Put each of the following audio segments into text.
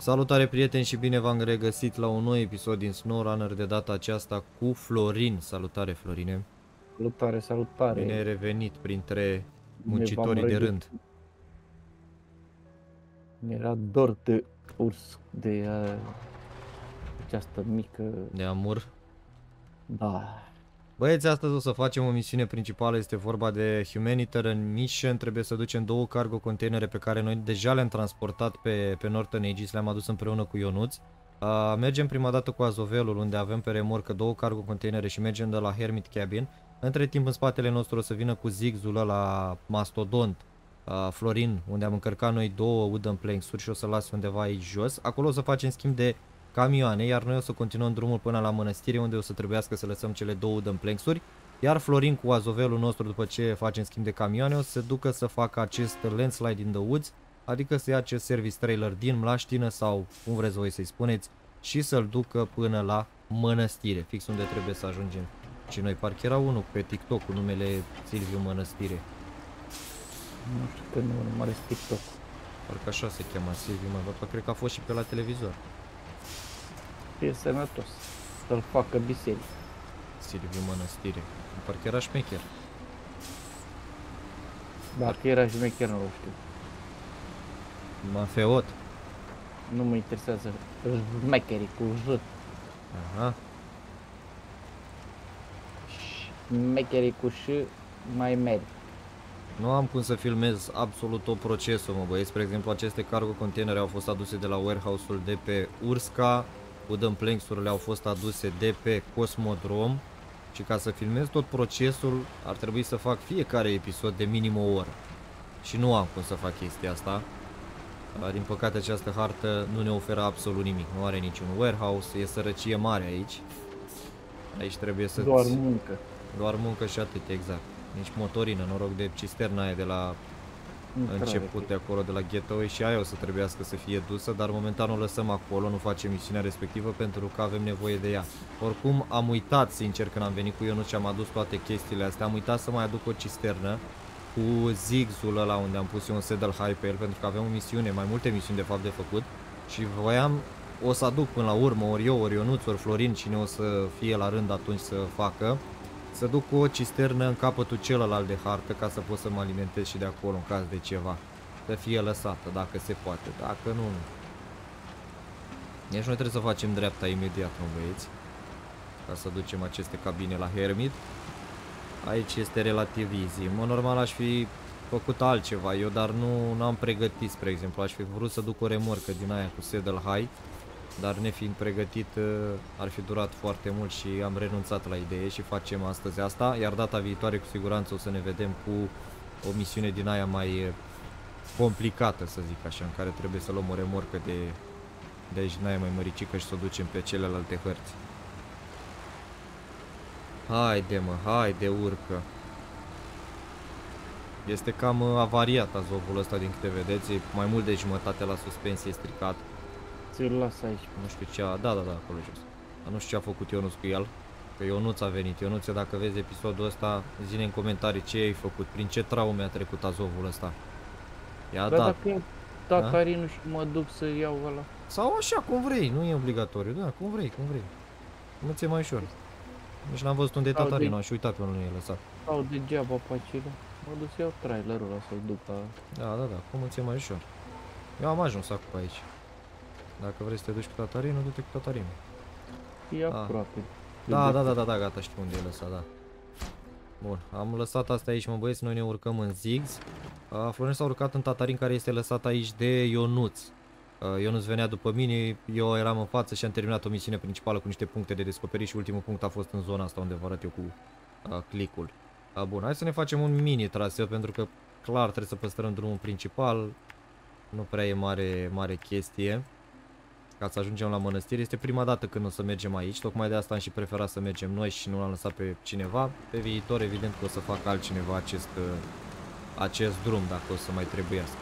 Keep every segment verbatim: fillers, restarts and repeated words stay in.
Salutare prieteni și bine v-am regăsit la un nou episod din SnowRunner, de data aceasta cu Florin. Salutare Florine. Salutare, salutare. Bine ai revenit printre Ne muncitorii de rând. Mi-era dor de urs, de uh, această mică... De amur. Da. Băieți, astăzi o să facem o misiune principală, este vorba de Humanitarian Mission. Trebuie să ducem două cargo containere pe care noi deja le-am transportat pe, pe Northern Aegis, le-am adus împreună cu Ionuț. Uh, mergem prima dată cu Azovelul, unde avem pe remorcă două cargo containere și mergem de la Hermit Cabin. Între timp, în spatele nostru o să vină cu Zigzul ăla mastodont, uh, Florin, unde am încărcat noi două wooden planks-uri și o să las undeva aici jos. Acolo o să facem schimb de camioane, iar noi o să continuăm drumul până la mănăstire, unde o să trebuiască să lăsăm cele două wooden planks-uri. Iar Florin cu Azovelul nostru, după ce facem schimb de camioane, o să se ducă să facă acest landslide in the woods, adică să ia acest service trailer din Mlaștină sau cum vreți voi să-i spuneți și să-l ducă până la mănăstire, fix unde trebuie să ajungem. Și noi parcă era unul pe TikTok cu numele Silviu Mănăstire. Nu știu că nu urmăresc TikTok. Parcă așa se cheamă, Silviu Mănăstire, cred că a fost și pe la televizor. E sănătos să-l facă biserică. Silviu Mănăstire, parcă era șmecher. Dacă era șmecher, nu știu. Mafeot. Nu mă interesează șmecherii cu J. Aha. Șmecherii cu Ș mai merg. Nu am cum să filmez absolut tot procesul, mă băieți. Spre exemplu, aceste cargo containere au fost aduse de la warehouse-ul de pe Urska, wooden planks-urile au fost aduse de pe Cosmodrom și ca să filmez tot procesul ar trebui să fac fiecare episod de minim o oră. Și nu am cum să fac chestia asta. Din păcate această hartă nu ne oferă absolut nimic, nu are niciun warehouse, e sărăcie mare aici. Aici trebuie să... Doar muncă. Doar muncă și atât, exact. Nici motorină, noroc de cisterna aia de la început de acolo, de la Gateway, și aia o să trebuiască să fie dusă, dar momentan o lăsăm acolo, nu facem misiunea respectivă pentru că avem nevoie de ea. Oricum am uitat, sincer, când am venit cu Ionuț și am adus toate chestiile astea, am uitat să mai aduc o cisternă cu Zigzul ăla unde am pus eu un saddle high pe el, pentru că aveam o misiune, mai multe misiuni de fapt de făcut și voiam, o să aduc până la urmă, ori eu, ori Ionuț, ori Florin, cine o să fie la rând atunci să facă, să duc o cisternă în capătul celălalt de hartă ca să pot să mă alimentez și de acolo în caz de ceva. Să fie lăsată, dacă se poate, dacă nu, nu. Deci noi trebuie să facem dreapta imediat, mă băieți, ca să ducem aceste cabine la Hermit. Aici este relativ easy. Mă, normal aș fi făcut altceva eu, dar nu, nu am pregătit, spre exemplu. Aș fi vrut să duc o remorcă din aia cu saddle high, dar nefiind pregătit ar fi durat foarte mult și am renunțat la idee și facem astăzi asta. Iar data viitoare cu siguranță o să ne vedem cu o misiune din aia mai complicată, să zic așa, în care trebuie să luăm o remorcă de, de aici din aia mai măricică și să o ducem pe celelalte hărți. Haide mă, haide, urcă. Este cam avariat azovul ăsta, din câte vedeți, e mai mult de jumătate la suspensie stricat. Ți-l las aici. Nu știu ce a... Da, da, da, acolo jos. Dar nu știu ce a făcut Ionuț cu el. Că Ionuț a venit. Ionuț, dacă vezi episodul ăsta, zi-ne în comentarii ce ai făcut, prin ce traume a trecut azovul ăsta. I-a da, dat. Dacă Tatarinul și mă duc să iau ăla. Sau așa, cum vrei, nu e obligatoriu, da, cum vrei, cum vrei. Cum ți-e mai ușor. Nici n-am văzut unde e Tatarinul, aș uita pe unul nu e lăsat. Sau degeaba pe acela. Mă duc să iau trailerul ăla să-l duc la... Da, da, da, cum ți-e mai ușor. Eu am ajuns acum pe aici. Dacă vrei să te duci cu Tatarinul, du-te cu Tatarinul. E aproape. Da, da, da, da, da, gata, știu unde e lăsat, da. Bun, am lăsat asta aici, mă băieți, noi ne urcăm în Zigz. Uh, Florin s-a urcat în Tatarin, care este lăsat aici de Ionuț. Uh, Ionuț venea după mine, eu eram în față și am terminat o misiune principală cu niște puncte de descoperit și ultimul punct a fost în zona asta unde vă arăt eu cu uh, clicul. Uh, bun, hai să ne facem un mini traseu, pentru că clar trebuie să păstrăm drumul principal. Nu prea e mare, mare chestie. Ca să ajungem la mănăstire, este prima dată când o să mergem aici, tocmai de asta am și preferat să mergem noi și nu l-am lăsat pe cineva. Pe viitor, evident că o să fac altcineva acest, acest drum, dacă o să mai trebuiască.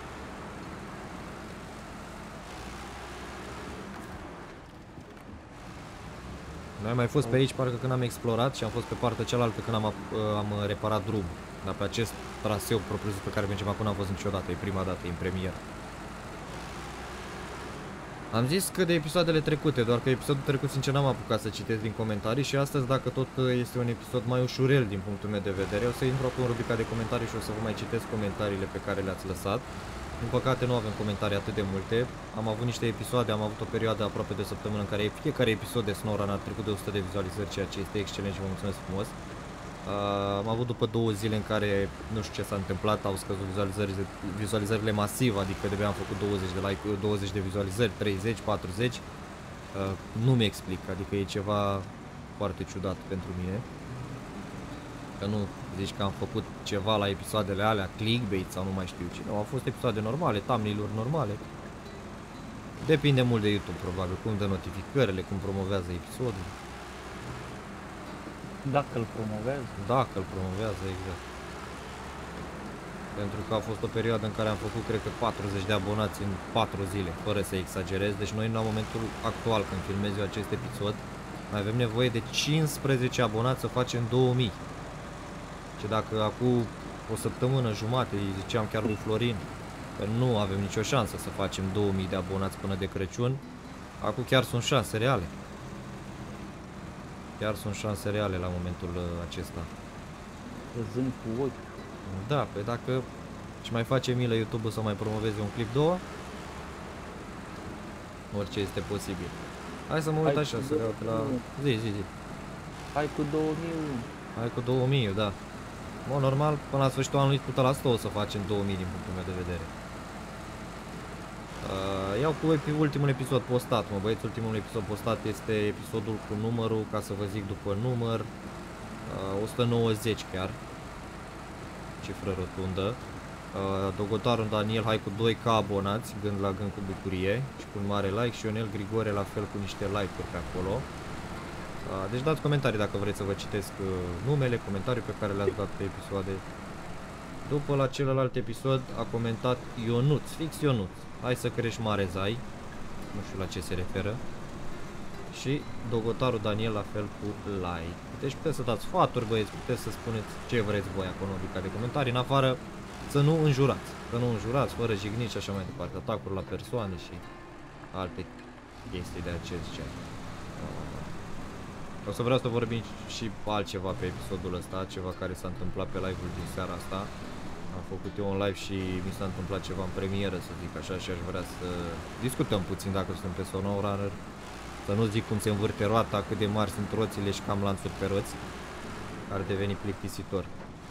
Noi am mai fost pe aici, parcă când am explorat, și am fost pe partea cealaltă când am, am reparat drum. Dar pe acest traseu propriu-zis pe care mergem acum n-am fost niciodată, e prima dată, e în premieră. Am zis că de episoadele trecute, doar că episodul trecut sincer n-am apucat să citesc din comentarii și astăzi, dacă tot este un episod mai ușurel din punctul meu de vedere, o să intru acum în rubrica de comentarii și o să vă mai citesc comentariile pe care le-ați lăsat. Din păcate nu avem comentarii atât de multe, am avut niște episoade, am avut o perioadă aproape de o săptămână în care fiecare episod de SnowRun a trecut de o sută de vizualizări, ceea ce este excelent și vă mulțumesc frumos. Uh, am avut după două zile în care nu știu ce s-a întâmplat, au scăzut vizualizările, vizualizările masiv, adică de am făcut douăzeci de like, douăzeci de vizualizări, treizeci, patruzeci. Uh, nu mi explic, adică e ceva foarte ciudat pentru mine. Că nu zici că am făcut ceva la episoadele alea, clickbait sau nu mai știu ce. Nu, au fost episoade normale, thumbnail-uri normale. Depinde mult de YouTube probabil, cum dă notificările, cum promovează episodul. Dacă îl promovează. Dacă îl promovează, exact. Pentru că a fost o perioadă în care am făcut, cred că, patruzeci de abonați în patru zile, fără să exagerez. Deci noi, la momentul actual, când filmez eu acest episod, mai avem nevoie de cincisprezece abonați să facem două mii. Și dacă acum o săptămână, jumate, îi ziceam chiar lui Florin că nu avem nicio șansă să facem două mii de abonați până de Crăciun, acum chiar sunt șanse reale. Chiar sunt șanse reale la momentul acesta. Văzând cu ochi. Da, pe dacă și mai face milă YouTube să mai promoveze un clip, două, orice este posibil. Hai să mă uit așa, să reau pe la... Zi, zi, zi. Hai cu două mii. Hai cu două mii, da. Mă, normal, până la sfârșitul anului o sută la sută o să facem două mii din punctul meu de vedere. Uh, iau cu ultimul episod postat, mă băieți, ultimul episod postat este episodul cu numărul, ca să vă zic după număr, uh, o sută nouăzeci chiar, cifră rotundă. Uh, Dogotarul Daniel, hai cu doi K abonați, gând la gând cu bucurie și cu un mare like, și Ionel Grigore la fel cu niște like-uri pe acolo. Uh, deci dați comentarii dacă vreți să vă citesc uh, numele, comentarii pe care le-ați dat pe episoade. După la celălalt episod a comentat Ionuț, fix Ionuț. Hai să crești mare Zai. Nu știu la ce se referă. Și Dogotarul Daniel la fel cu like. Deci puteți să dați sfaturi, băieți, puteți să spuneți ce vreți voi acolo în rubrica de comentarii, în afară să nu înjurați. Să nu înjurați, fără jignici și așa mai departe. Atacuri la persoane și alte chestii de acest gen. O să vreau să vorbim și altceva pe episodul ăsta, ceva care s-a întâmplat pe live-ul din seara asta. Am făcut eu un live și mi s-a întâmplat ceva în premieră, să zic așa, și aș vrea să discutăm puțin dacă suntem pe SnowRunner. Să nu zic cum se învârte roata, cât de mari sunt roțile și cam lanțuri pe roți. Ar deveni plictisitor.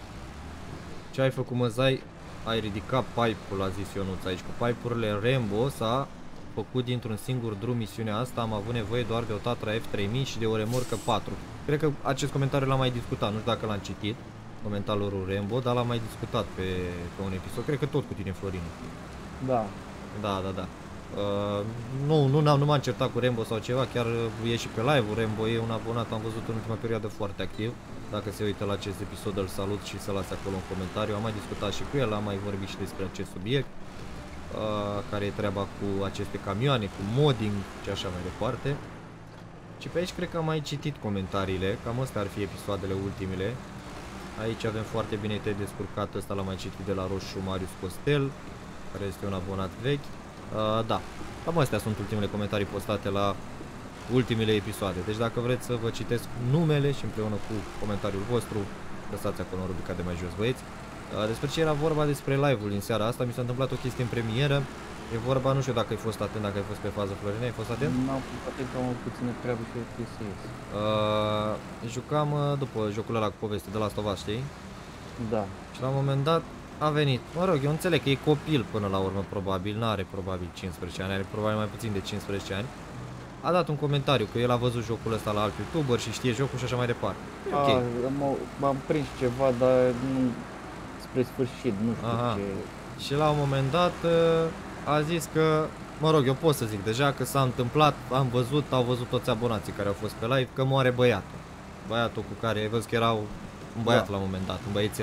Ce ai făcut, mă, Zai? Ai ridicat pipe-ul, a zis Ionuț aici. Cu pipe-urile Rambo s-a făcut dintr-un singur drum misiunea asta. Am avut nevoie doar de o Tatra F trei mii și de o remorcă patru. Cred că acest comentariu l-am mai discutat, nu știu dacă l-am citit. Comentarul Rambo, dar l-am mai discutat pe, pe un episod, cred că tot cu tine, Florin. Da. Da, da, da. Uh, nu, nu, nu m-am certat cu Rambo sau ceva, chiar e și pe live-ul. Rambo e un abonat, am văzut în ultima perioadă foarte activ. Dacă se uită la acest episod, îl salut și să lase acolo un comentariu. Am mai discutat și cu el, am mai vorbit și despre acest subiect. Uh, care e treaba cu aceste camioane, cu modding și așa mai departe. Și pe aici cred că am mai citit comentariile, cam astea ar fi episoadele ultimele. Aici avem foarte bine te descurcat, ăsta l-am mai citit de la Roșu Marius Costel, care este un abonat vechi. Uh, da, cam astea sunt ultimele comentarii postate la ultimele episoade. Deci dacă vreți să vă citesc numele și împreună cu comentariul vostru, lăsați acolo în rubrica de mai jos, băieți. Uh, despre ce era vorba despre live-ul din seara asta, mi s-a întâmplat o chestie în premieră. E vorba, nu știu dacă ai fost atent, dacă ai fost pe fază, Florin, ai fost atent? Nu am fost atent, că am o puțină treabă și eu trebuie să ies. Uh, jucam uh, după jocul ăla cu poveste de Last of Us, știi? Da. Și la un moment dat a venit, mă rog, eu înțeleg că e copil până la urmă, probabil, n-are probabil cincisprezece ani, are probabil mai puțin de cincisprezece ani. A dat un comentariu că el a văzut jocul ăsta la alt youtuber și știe jocul și așa mai departe. E ok. M-am prins ceva, dar nu spre sfârșit, nu știu Aha. ce... Și la un moment dat a zis că, mă rog, eu pot să zic deja că s-a întâmplat, am văzut, au văzut toți abonații care au fost pe live, că moare băiatul. Băiatul cu care ai văzut că era un băiat da. La un moment dat, un băiețel.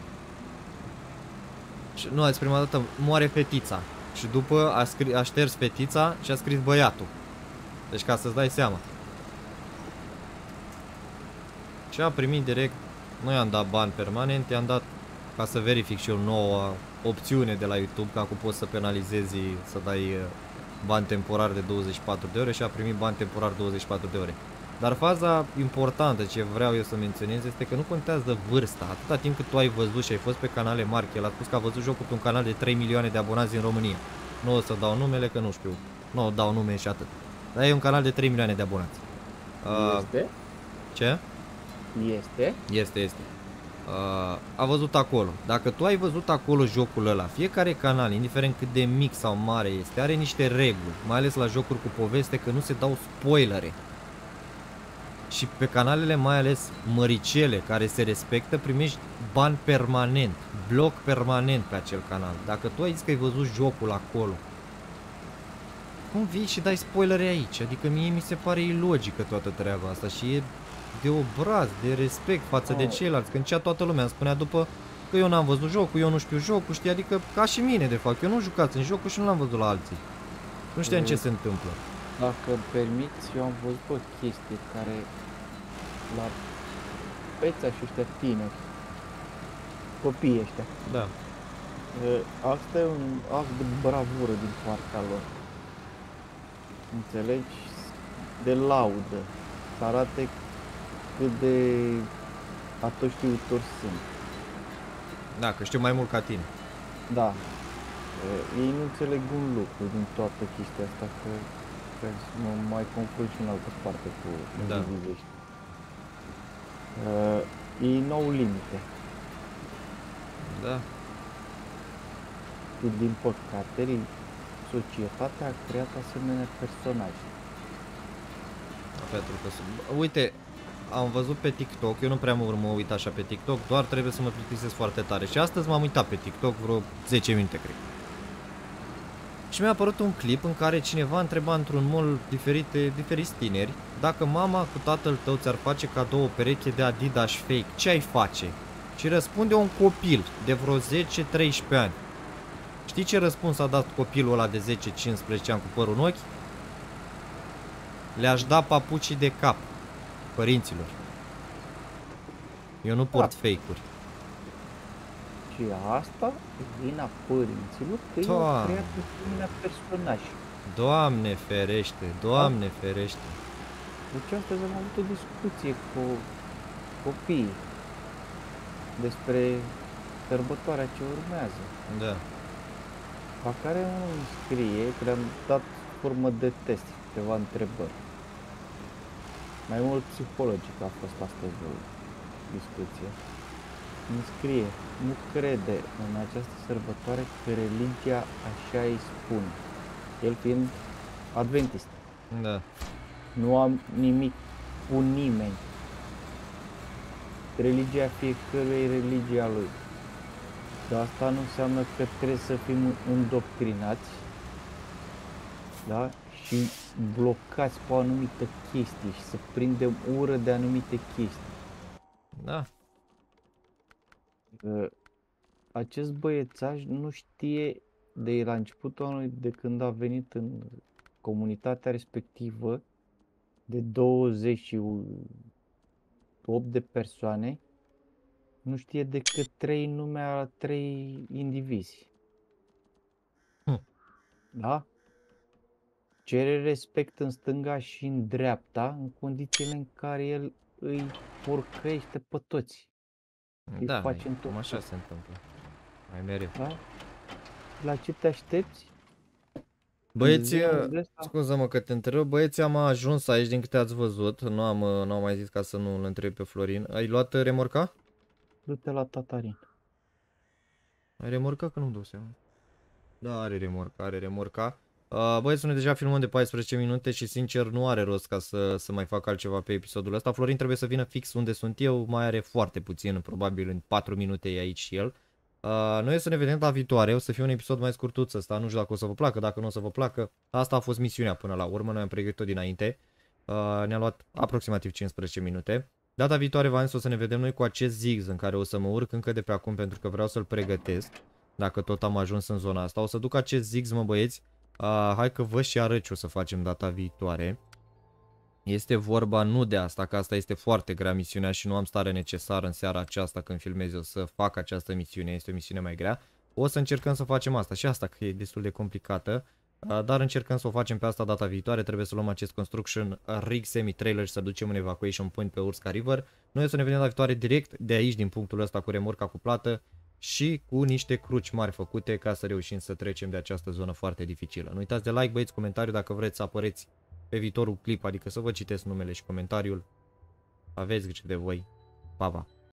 Și nu, azi prima dată moare fetița. Și după a, scris, a șters fetița și a scris băiatul. Deci ca să-ți dai seama. Și a primit direct, nu i-am dat bani permanent, i-am dat ca să verific și eu noua opțiune de la YouTube, că acum poți să penalizezi, să dai bani temporar de douăzeci și patru de ore și a primit bani temporar douăzeci și patru de ore. Dar faza importantă ce vreau eu să menționez este că nu contează vârsta. Atâta timp cât tu ai văzut și ai fost pe canale mari, el a spus că a văzut jocul pe un canal de trei milioane de abonați din România. Nu o să dau numele că nu știu, nu dau nume și atât. Dar e un canal de trei milioane de abonați. Este? Uh, ce? Este? Este, este. Uh, a văzut acolo. Dacă tu ai văzut acolo jocul ăla, fiecare canal, indiferent cât de mic sau mare este, are niște reguli, mai ales la jocuri cu poveste, că nu se dau spoilere. Și pe canalele mai ales măricele care se respectă, primești bani permanent, bloc permanent pe acel canal. Dacă tu ai zis că ai văzut jocul acolo, cum vii și dai spoilere aici? Adică mie mi se pare ilogică toată treaba asta și e de obraz, de respect față oh. de ceilalți. Când cea toată lumea îmi spunea după că eu n-am văzut jocul, eu nu știu jocul, știi? Adică ca și mine de fapt, eu nu jucați în jocul și nu l-am văzut la alții. Nu știam e... ce se întâmplă. Dacă îmi permiți, eu am văzut o chestie care la peța și ăștia tineri, copiii ăștia. Da. Asta e un act de bravură din partea lor. Înțelegi? De laudă. Să arate cât de atoștiutori sunt. Da, că știu mai mult ca tine. Da. Ei nu înțeleg un lucru din toată chestia asta, că că mă mai confrunt și în altă parte cu da. indivizii. Uh, ei n-au limite. Da. Și din păcate, societatea a creat asemenea personaje. Pentru că sunt... Uite, am văzut pe TikTok, eu nu prea mă mă uit așa pe TikTok, doar trebuie să mă plictisesc foarte tare. Și astăzi m-am uitat pe TikTok vreo zece minute, cred. Și mi-a apărut un clip în care cineva întreba într-un mall diferite, diferiți tineri dacă mama cu tatăl tău ți-ar face cadou o pereche de Adidas fake, ce ai face? Și răspunde un copil de vreo zece treisprezece ani. Știi ce răspuns a dat copilul ăla de zece cincisprezece ani cu părul în ochi? Le-aș da papucii de cap părinților. Eu nu port da. fake-uri. Și asta e vina părinților că ei au creat asemenea personaje. Doamne ferește, Doamne da? ferește. Deci astăzi am avut o discuție cu copiii despre sărbătoarea ce urmează. Da. La care unul îmi scrie, că le-am dat formă de test, câteva întrebări. Mai mult psihologic a fost astăzi o discuție. Îmi scrie, nu crede în această sărbătoare că religia așa îi spune. El fiind adventist. Da. Nu am nimic cu nimeni. Religia fiecăruia e religia lui. Dar asta nu înseamnă că trebuie să fim îndoctrinați, da? Și blocați pe o anumită chestie și să prindem ură de anumite chestii. Da. Acest băiețaș nu știe de la începutul anului, de când a venit în comunitatea respectivă de douăzeci și opt de persoane, nu știe decât trei nume a trei indivizi. Hm. Da? Cere respect în stânga și în dreapta, în condițiile în care el îi porcăiește pe toți. Da, cum așa se întâmplă. Mai mereu. Da? La ce te aștepți? Băieții, scuză-mă că te întreb, băieții am ajuns aici din câte ați văzut, nu am, nu am mai zis ca să nu îl întreb pe Florin. Ai luat remorca? Du-te la Tatarin. Ai remorca? Că nu-mi dau seama. Da, are remorca, are remorca. Uh, băieți, noi deja filmăm de paisprezece minute și sincer nu are rost ca să, să mai fac altceva pe episodul ăsta. Florin trebuie să vină fix unde sunt eu, mai are foarte puțin, probabil în patru minute e aici și el. Uh, noi o să ne vedem la viitoare, o să fie un episod mai scurtuț ăsta, nu știu dacă o să vă placă, dacă nu o să vă placă. Asta a fost misiunea până la urmă, noi am pregătit-o dinainte. Uh, ne-a luat aproximativ cincisprezece minute. Data viitoare v-am zis o să ne vedem noi cu acest Ziggs în care o să mă urc încă de pe acum pentru că vreau să-l pregătesc. Dacă tot am ajuns în zona asta, o să duc acest Ziggs, mă băieți. Uh, hai că vă și arăt ce o să facem data viitoare. Este vorba nu de asta, că asta este foarte grea misiunea și nu am stare necesară în seara aceasta când filmez eu să fac această misiune, este o misiune mai grea. O să încercăm să facem asta și asta că e destul de complicată. dar încercăm să o facem pe asta data viitoare. Trebuie să luăm acest construction rig semi-trailer și să ducem un evacuation point pe Urska River. Noi o să ne vedem data viitoare direct de aici, din punctul ăsta cu remorca cuplată și cu niște cruci mari făcute ca să reușim să trecem de această zonă foarte dificilă. Nu uitați de like, băieți, comentariu dacă vreți să apăreți pe viitorul clip, adică să vă citesc numele și comentariul. Aveți grijă de voi. Pa, pa!